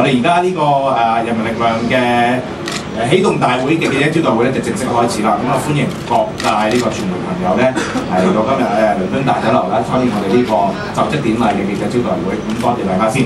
哋而家呢個人民力量嘅起動大會嘅記者招待會咧就正式開始啦。咁啊歡迎各界呢個傳媒朋友咧係嚟到今日倫敦大酒樓啦參與我哋呢個就職典禮嘅記者招待會。咁多謝大家先。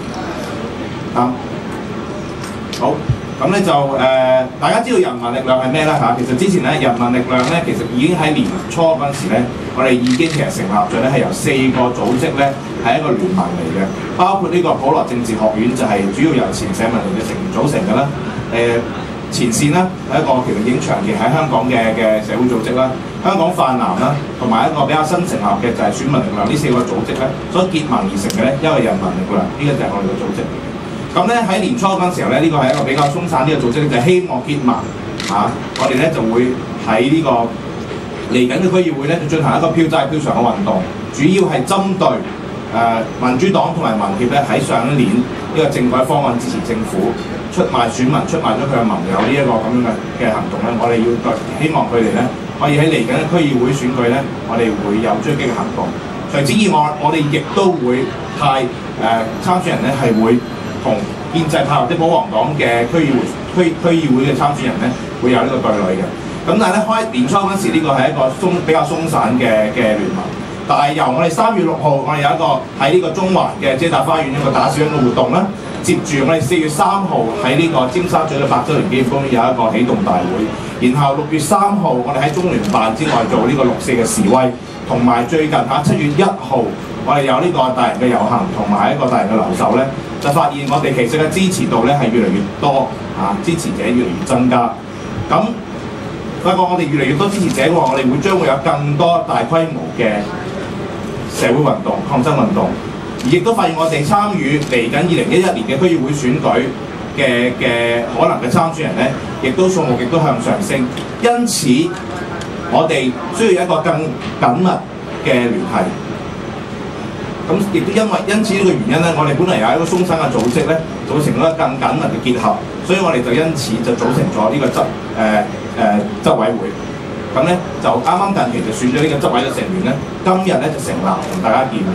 好。咁咧就大家知道人民力量係咩咧嚇？其實之前咧人民力量咧其實已經喺年初嗰陣時咧，我哋已經其實成立咗咧係由4個組織咧係一個聯盟嚟嘅，包括呢個普羅政治學院就係主要由前社民連嘅成員組成嘅啦。前線啦係一個其實已經長期喺香港嘅社會組織啦，香港泛藍啦，同埋一個比較新成立嘅就係選民力量呢4個組織咧所結盟而成嘅咧，一個人民力量呢個就係我哋嘅組織嚟嘅。咁咧喺年初嗰陣時候咧，呢個係一個比較鬆散啲嘅組織，就係希望結盟嚇，我哋咧就會喺呢個嚟緊嘅區議會咧就進行一個票債票償嘅運動，主要係針對民主黨同埋民協咧喺上一年呢個政改方案支持政府出賣選民、出賣咗佢嘅盟友呢一個咁樣嘅行動咧，我哋要希望佢哋咧可以喺嚟緊嘅區議會選舉咧，我哋會有追擊嘅行動。除此以外，我哋亦都會派參選人咧係會同建制派或者保皇黨嘅區議會嘅參選人咧，會有呢個對壘嘅。咁但係咧開年初嗰陣時，呢個係一個比較鬆散嘅聯盟。但係由我哋3月6號，我哋有一個喺呢個中環嘅遮打花園一個打小人嘅活動啦。接住我哋4月3號喺呢個尖沙咀嘅百周年紀念公園有一個起動大會。然後6月3號，我哋喺中聯辦之外做呢個6四嘅示威，同埋最近7月1號，我哋有呢個大型嘅遊行同埋一個大型嘅留守咧。就發現我哋其實嘅支持度咧係越嚟越多支持者越嚟越增加。咁發覺我哋越嚟越多支持者嘅話，我哋將會有更多大規模嘅社會運動、抗爭運動，而亦都發現我哋參與嚟緊2011年嘅區議會選舉嘅可能嘅參選人咧，亦都數目亦都向上升。因此，我哋需要一個更緊密嘅聯繫。咁亦都因此呢個原因咧，我哋本來有一個鬆散嘅組織咧，組成咗一個更緊密嘅結合，所以我哋就因此就組成咗呢個執委會。咁咧就啱啱近期就選咗呢個執委嘅成員咧，今日咧就成立同大家見面。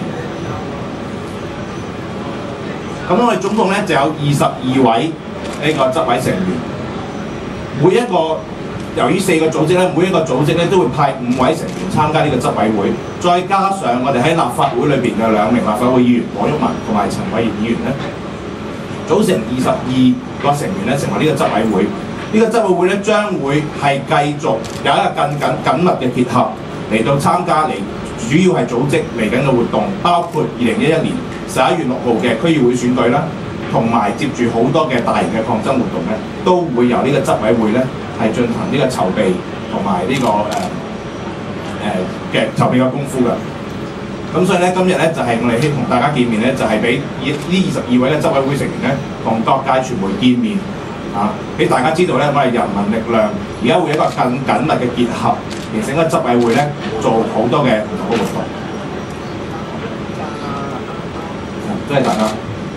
咁我哋總共咧就有22位呢個執委成員，每一個。由於4個組織咧，每一個組織咧都會派5位成員參加呢個執委會，再加上我哋喺立法會裏邊嘅2名立法會議員黃毓民同埋陳偉業議員咧，組成22個成員咧，成為呢個執委會。呢個執委會咧將會係繼續有一個更緊密嘅結合嚟到參加嚟，主要係組織嚟緊嘅活動，包括2011年11月6號嘅區議會選舉啦，同埋接住好多嘅大型嘅抗爭活動咧，都會由呢個執委會咧。係進行呢個籌備同埋呢個嘅籌備嘅功夫㗎。咁所以咧，今日咧就係我哋希望同大家見面咧，就係俾呢22位嘅執委會成員咧，同各界傳媒見面俾大家知道咧，我哋人民力量而家會有一個更緊密嘅結合，形成一個執委會咧，做好多嘅唔同嘅活動。多謝大家。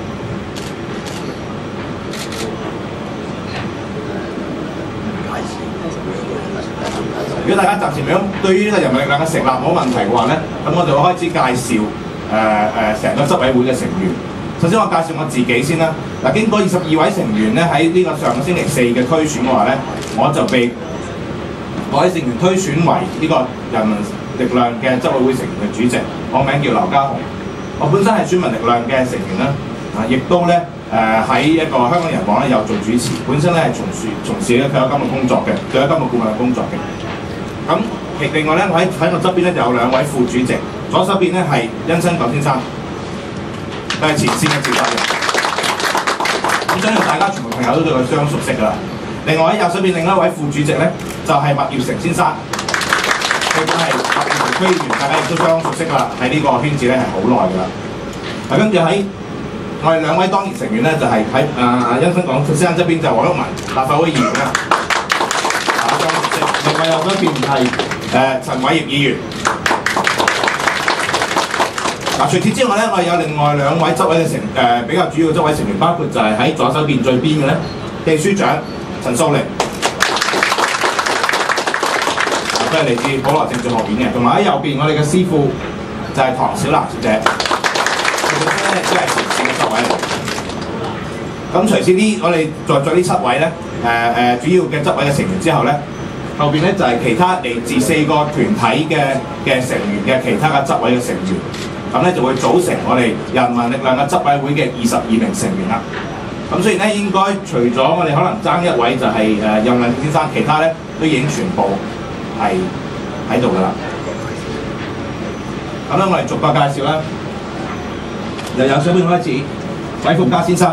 如果大家暫時對於呢個人民力量嘅成立冇問題嘅話咧，咁我就會開始介紹成個執委會嘅成員。首先我介紹我自己先啦。嗱，經過22位成員咧喺呢個上個星期4嘅推選嘅話咧，我就被各位成員推選為呢個人民力量嘅執委會成員嘅主席。我名叫劉家雄，我本身係選民力量嘅成員啦，亦都咧喺一個香港人網咧有做主持，本身咧係從事呢個退休金嘅工作嘅，退休金嘅顧問嘅工作嘅。咁另外咧，我喺我側邊咧就有2位副主席，左手邊咧係殷新九先生，佢係前線嘅召集人。咁相信大家全部朋友都對佢相當熟悉㗎啦。另外喺右手邊另一位副主席咧就係麥業成先生，佢都係麥業成區議員，大家亦都相當熟悉㗎啦。喺呢個圈子咧係好耐㗎啦。嗱，跟住喺我哋2位當然成員咧就係喺殷新講先生側邊就黃毓民立法會議員啦。另外右嗰邊係陳偉業議員。除此之外咧，我哋有另外2位執委嘅比較主要嘅執委成員，包括就係喺左手邊最邊嘅咧，秘書長陳素玲，都係嚟自普羅政治學院嘅，同埋喺右邊我哋嘅師傅就係唐小蘭小姐，佢本身咧都係前線嘅執委嚟。 咁除此呢，我哋在咗呢7位咧，主要嘅執委嘅成員之後咧，後邊咧就係其他嚟自4個團體嘅成員嘅其他嘅執委嘅成員，咁咧就會組成我哋人民力量嘅執委會嘅22名成員啦。咁所以咧應該除咗我哋可能爭一位就係任亮先生，其他咧都已經全部係喺度噶啦。咁咧我哋逐個介紹啦，由右手邊開始，韋福嘉先生。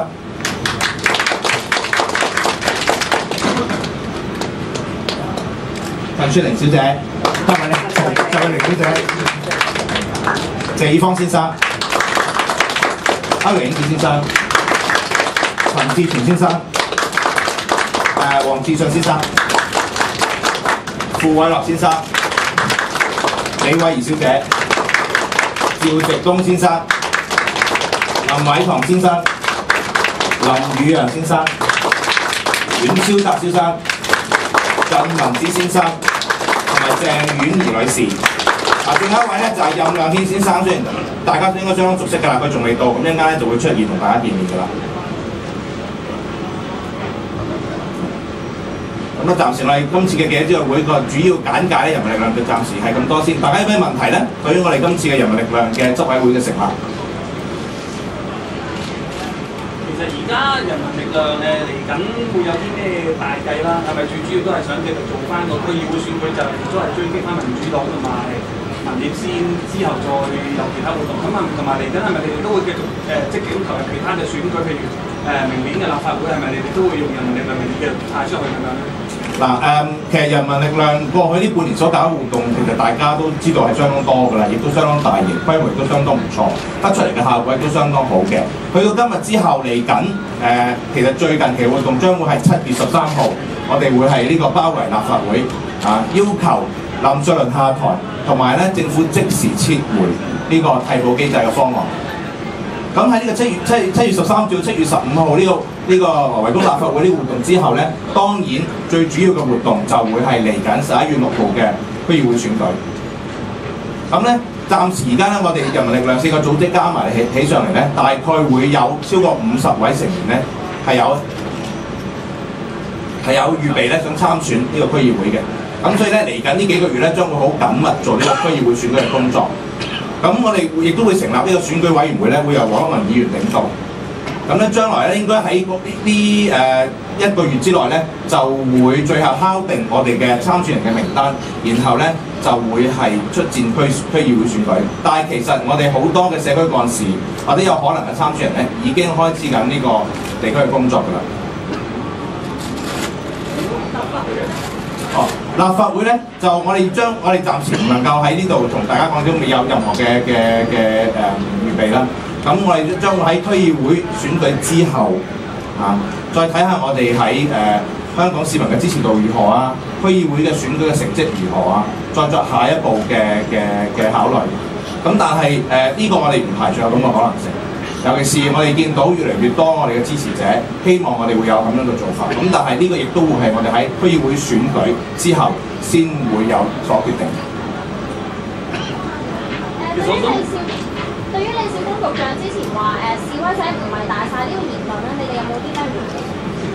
陳雪玲小姐，陳慧玲小姐，謝以芳先生，歐陽英子先生，陳志全先生，黃志信先生，傅偉樂先生，李慧儀小姐，趙植東先生，林偉棠先生，林宇陽先生，阮超達先生，鄭文之先生。鄭婉儀女士，最後一位咧就係任亮軒先生，雖然大家都應該相當熟悉㗎啦，佢仲未到，咁一陣間咧就會出現同大家見面㗎啦。咁啊，暫時我哋今次嘅記者招待會個主要簡介咧，人民力量就暫時係咁多先。大家有咩問題咧？對於我哋今次嘅人民力量嘅執委會嘅成立？ 其實而家人民力量嚟緊會有啲咩大計啦？係咪最主要都係想繼續做翻個區議會選舉，就都係追擊翻民主黨同埋民協先，之後再有其他活動。咁啊，同埋嚟緊係咪你哋都會繼續積極咁投入其他嘅選舉？譬如明年嘅立法會係咪你哋都會用人民力量嚟繼續派出去咁樣咧？ 嗱其實人民力量過去呢半年所搞嘅活動，其實大家都知道係相當多㗎啦，亦都相當大型，規模亦都相當唔錯，得出嚟嘅效果亦都相當好嘅。去到今日之後嚟緊，其實最近期活動將會係7月13號，我哋會係呢個包圍立法會要求林卓麟下台，同埋咧政府即時撤回呢個替補機制嘅方案。咁喺呢個7月13至7月15號呢個圍攻立法會呢個活動之後咧，當然最主要嘅活動就會係嚟緊11月6號嘅區議會選舉。咁咧暫時而家咧，我哋人民力量4個組織加埋起上嚟咧，大概會有超過50位成員咧係有預備咧想參選呢個區議會嘅。咁所以咧嚟緊呢幾個月咧，將會好緊密做呢個區議會選舉嘅工作。咁我哋亦都會成立呢個選舉委員會咧，會由黃毓民議員領導。咁咧將來咧應該喺呢1個月之內咧，就會最後敲定我哋嘅參選人嘅名單，然後咧就會係出戰區議會選舉。但係其實我哋好多嘅社區幹事或者有可能嘅參選人咧，已經開始緊呢個地區嘅工作㗎啦。立法會咧就我哋暫時唔能夠喺呢度同大家講，都未有任何嘅預備啦。咁我哋將會喺區議會選舉之後再睇下我哋喺香港市民嘅支持度如何啊，區議會嘅選舉嘅成績如何啊，再作下一步嘅考慮。咁但係呢個我哋唔排除有咁嘅可能性。尤其是我哋見到越嚟越多我哋嘅支持者，希望我哋會有咁樣嘅做法。咁但係呢個亦都會係我哋喺區議會選舉之後先會有所決定。對於李小龍局長之前話示威者唔係大晒呢個言論咧，你哋有冇啲咩回應？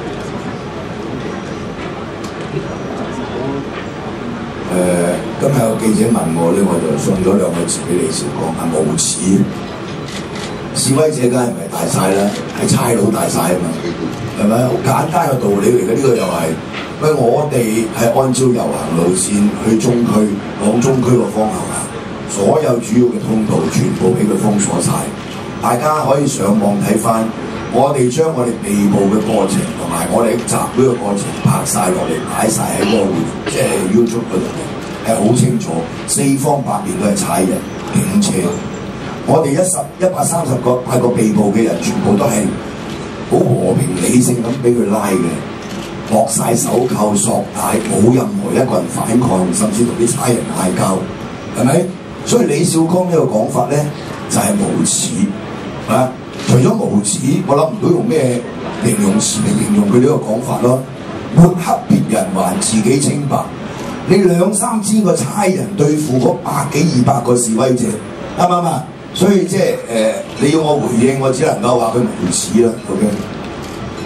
今日有記者問我咧，我就送咗2個字俾李小龍，係無恥。示威者梗係唔係大晒啦，係差佬大晒啊嘛，係咪？好簡單嘅道理嚟嘅，呢個又係喂，我哋係按照遊行路線去中區，往中區個方向行，所有主要嘅通道全部俾佢封鎖晒。大家可以上網睇翻，我哋將我哋被捕嘅過程同埋我哋集會嘅過程拍晒落嚟，擺晒喺嗰個即係 YouTube 嗰度，係好清楚，四方八面都係踩人、警車。我哋130個被捕嘅人，全部都係好和平理性咁俾佢拉嘅，落晒手銬索帶，冇任何一個人反抗，甚至同啲差人嗌交，係咪？所以李少光呢個講法咧，就係無恥啊！除咗無恥，我諗唔到用咩形容詞嚟形容佢呢個講法咯。抹黑別人還自己清白，你2-3千個差人對付嗰100幾200個示威者，啱唔啱啊？所以即係你要我回應，我只能夠話佢無恥啦。OK。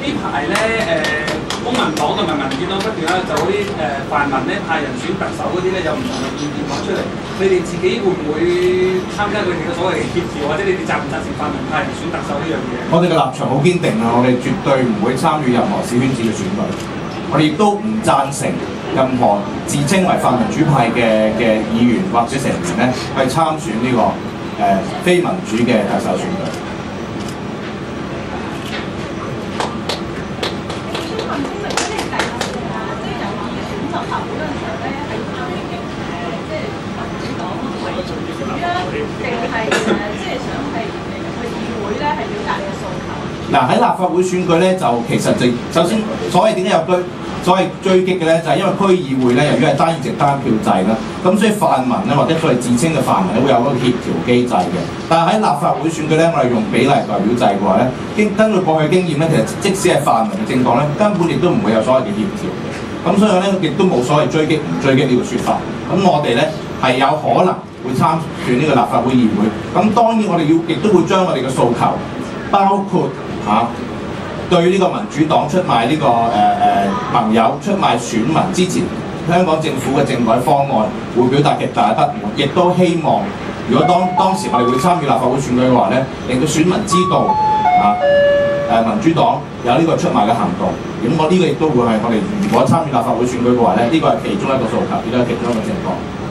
排咧公民黨同埋民主黨不斷咧就嗰啲泛民咧派人選特首嗰啲咧有唔同嘅意見講出嚟，你哋自己會唔會參加佢哋嘅所謂協調，或者你哋贊唔贊成泛民派人選特首呢樣嘢？ 我哋嘅立場好堅定啊！我哋絕對唔會參與任何小圈子嘅選舉，我哋亦都唔贊成任何自稱為泛民主派嘅議員或者成員咧去參選呢、非民主嘅特首選舉。嗱喺立法會選舉咧，就其實就首先所謂點解有所謂追擊嘅咧，就係、是、因為區議會咧，由於係單議席單票制啦，咁所以泛民咧或者所謂自稱嘅泛民咧會有嗰個協調機制嘅。但係喺立法會選舉咧，我哋用比例代表制嘅話咧，根據過去經驗咧，其實即使係泛民嘅政黨咧，根本亦都唔會有所謂嘅協調嘅。咁所以咧，亦都冇所謂追擊唔追擊呢個説法。咁我哋咧係有可能會參選呢個立法會議會。咁當然我哋亦都會將我哋嘅訴求，包括對呢個民主黨出賣呢、盟友出賣選民之前香港政府嘅政改方案，會表達極大嘅不滿，亦都希望如果當時我哋會參與立法會選舉嘅話咧，令到選民知道民主黨有呢個出賣嘅行動。咁我呢個亦都會係我哋如果參與立法會選舉嘅話咧，呢個係其中一個訴求，亦都係其中一個情況。